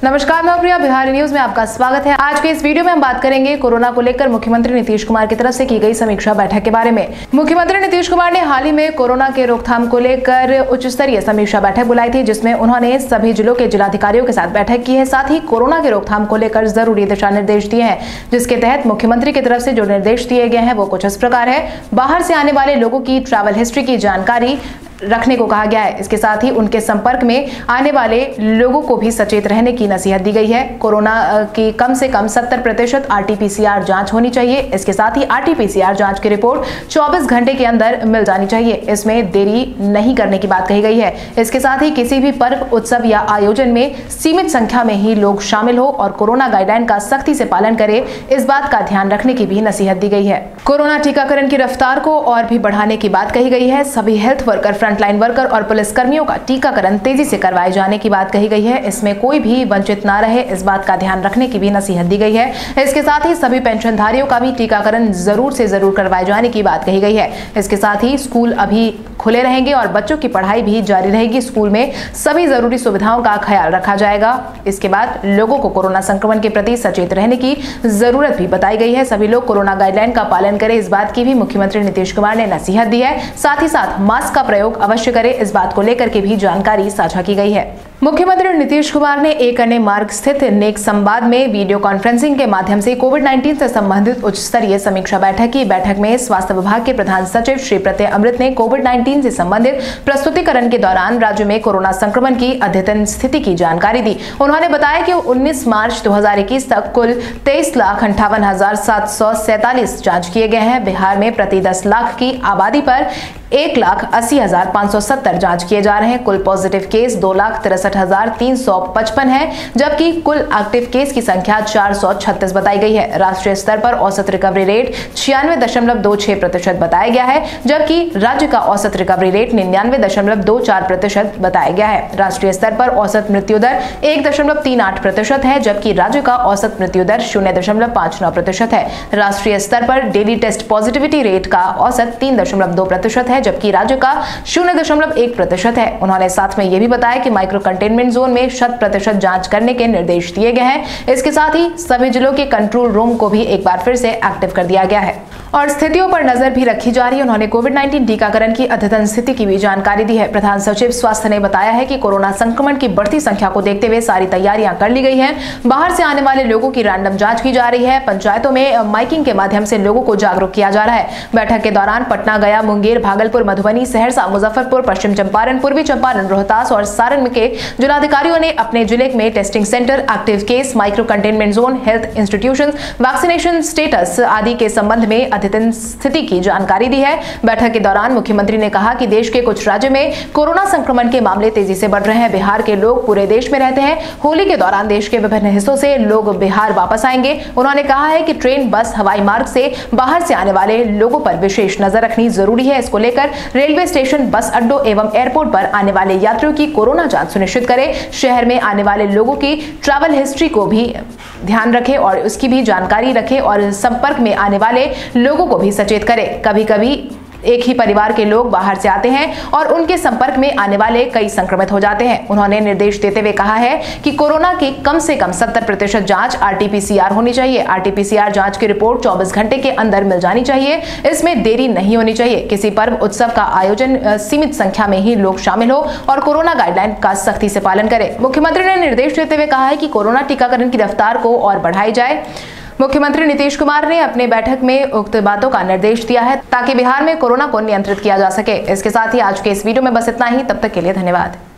नमस्कार, मैं प्रिया, बिहारी न्यूज में आपका स्वागत है। आज के इस वीडियो में हम बात करेंगे कोरोना को लेकर मुख्यमंत्री नीतीश कुमार की तरफ से की गई समीक्षा बैठक के बारे में। मुख्यमंत्री नीतीश कुमार ने हाल ही में कोरोना के रोकथाम को लेकर उच्च स्तरीय समीक्षा बैठक बुलाई थी, जिसमें उन्होंने सभी जिलों के जिलाधिकारियों के साथ बैठक की है। साथ ही कोरोना के रोकथाम को लेकर जरूरी दिशा निर्देश दिए हैं, जिसके तहत मुख्यमंत्री की तरफ से जो निर्देश दिए गए हैं वो कुछ इस प्रकार है। बाहर से आने वाले लोगों की ट्रैवल हिस्ट्री की जानकारी रखने को कहा गया है। इसके साथ ही उनके संपर्क में आने वाले लोगों को भी सचेत रहने की नसीहत दी गई है। कोरोना की कम से कम 70% RT-PCR जांच होनी चाहिए। इसके साथ ही RT-PCR जांच की रिपोर्ट 24 घंटे के अंदर मिल जानी चाहिए। इसमें देरी नहीं करने की बात कही गई है। इसके साथ ही किसी भी पर्व, उत्सव या आयोजन में सीमित संख्या में ही लोग शामिल हो और कोरोना गाइडलाइन का सख्ती से पालन करें, इस बात का ध्यान रखने की भी नसीहत दी गई है। कोरोना टीकाकरण की रफ्तार को और भी बढ़ाने की बात कही गई है। सभी हेल्थ वर्कर, फ्रंटलाइन वर्कर और पुलिस कर्मियों का टीकाकरण तेजी से करवाए जाने की बात कही गई है। इसमें कोई भी वंचित ना रहे, इस बात का ध्यान रखने की भी नसीहत दी गई है। इसके साथ ही सभी पेंशनधारियों का भी टीकाकरण जरूर से जरूर करवाए जाने की बात कही गई है। इसके साथ ही स्कूल अभी खुले रहेंगे और बच्चों की पढ़ाई भी जारी रहेगी। स्कूल में सभी जरूरी सुविधाओं का ख्याल रखा जाएगा। इसके बाद लोगों को कोरोना संक्रमण के प्रति सचेत रहने की जरूरत भी बताई गई है। सभी लोग कोरोना गाइडलाइन का पालन करें, इस बात की भी मुख्यमंत्री नीतीश कुमार ने नसीहत दी है। साथ ही साथ मास्क का प्रयोग अवश्य करें, इस बात को लेकर के भी जानकारी साझा की गई है। मुख्यमंत्री नीतीश कुमार ने एक अन्य मार्ग स्थित नेक संवाद में वीडियो कॉन्फ्रेंसिंग के माध्यम से कोविड-19 से संबंधित उच्च स्तरीय समीक्षा बैठक की। बैठक में स्वास्थ्य विभाग के प्रधान सचिव श्री प्रत्यय अमृत ने कोविड-19 से संबंधित प्रस्तुतिकरण के दौरान राज्य में कोरोना संक्रमण की अद्यतन स्थिति की जानकारी दी। उन्होंने बताया कि 19 मार्च 2021 तक कुल 23,58,747 जांच किए गए हैं। बिहार में प्रति 10 लाख की आबादी पर 1,80,570 जांच किए जा रहे हैं। कुल पॉजिटिव केस 2,63,355 है, जबकि कुल एक्टिव केस की संख्या 436 बताई गई है। राष्ट्रीय स्तर पर औसत रिकवरी रेट 96.26% बताया गया है, जबकि राज्य का औसत रिकवरी रेट 99.24% बताया गया है। राष्ट्रीय स्तर पर औसत मृत्यु दर 1.38% है, जबकि राज्य का औसत मृत्यु दर 0.59% है। राष्ट्रीय स्तर पर डेली टेस्ट पॉजिटिविटी रेट का औसत 3.2% है, जबकि राज्य का 0.1% है। उन्होंने साथ में यह भी बताया कि माइक्रो कंटेनमेंट जोन में 100% जांच करने के निर्देश दिए गए हैं। इसके साथ ही सभी जिलों के कंट्रोल रूम को भी एक बार फिर से एक्टिव कर दिया गया है और स्थितियों पर नजर भी रखी जा रही है। उन्होंने कोविड-19 टीकाकरण की अद्यतन स्थिति की भी जानकारी दी है। प्रधान सचिव स्वास्थ्य ने बताया है कि कोरोना संक्रमण की बढ़ती संख्या को देखते हुए सारी तैयारियां कर ली गई हैं। बाहर से आने वाले लोगों की रैंडम जांच की जा रही है। पंचायतों में माइकिंग के माध्यम से लोगों को जागरूक किया जा रहा है। बैठक के दौरान पटना, गया, मुंगेर, भागलपुर, मधुबनी, सहरसा, मुजफ्फरपुर, पश्चिम चंपारण, पूर्वी चंपारण, रोहतास और सारण के जिलाधिकारियों ने अपने जिले में testing centre, active case, micro containment zone, health institution, vaccination status आदि के संबंध में अद्यतन स्थिति की जानकारी दी है। बैठक के दौरान मुख्यमंत्री ने कहा कि देश के कुछ राज्यों में कोरोना संक्रमण के मामले तेजी से बढ़ रहे हैं। बिहार के लोग पूरे देश में रहते हैं। होली के दौरान देश के विभिन्न हिस्सों से लोग बिहार वापस आएंगे। उन्होंने कहा है कि ट्रेन, बस, हवाई मार्ग से बाहर से आने वाले लोगों पर विशेष नजर रखनी जरूरी है। इसको लेकर रेलवे स्टेशन, बस अड्डों एवं एयरपोर्ट पर आने वाले यात्रियों की कोरोना जांच सुनिश्चित करें। शहर में आने वाले लोगों की ट्रैवल हिस्ट्री को भी ध्यान रखें और उसकी भी जानकारी रखें और संपर्क में आने वाले लोगों को भी सचेत करें। कभी कभी एक ही परिवार के लोग बाहर से आते हैं और उनके संपर्क में आने वाले कई संक्रमित हो जाते हैं। उन्होंने निर्देश देते हुए कहा है कि कोरोना की कम से कम 70% जांच RT-PCR होनी चाहिए। RT-PCR जांच की रिपोर्ट 24 घंटे के अंदर मिल जानी चाहिए। इसमें देरी नहीं होनी चाहिए। किसी पर्व, उत्सव का आयोजन सीमित संख्या में ही लोग शामिल हो और कोरोना गाइडलाइन का सख्ती से पालन करें। मुख्यमंत्री ने निर्देश देते हुए कहा है कि कोरोना टीकाकरण की रफ्तार को और बढ़ाई जाए। मुख्यमंत्री नीतीश कुमार ने अपने बैठक में उक्त बातों का निर्देश दिया है ताकि बिहार में कोरोना को नियंत्रित किया जा सके। इसके साथ ही आज के इस वीडियो में बस इतना ही। तब तक के लिए धन्यवाद।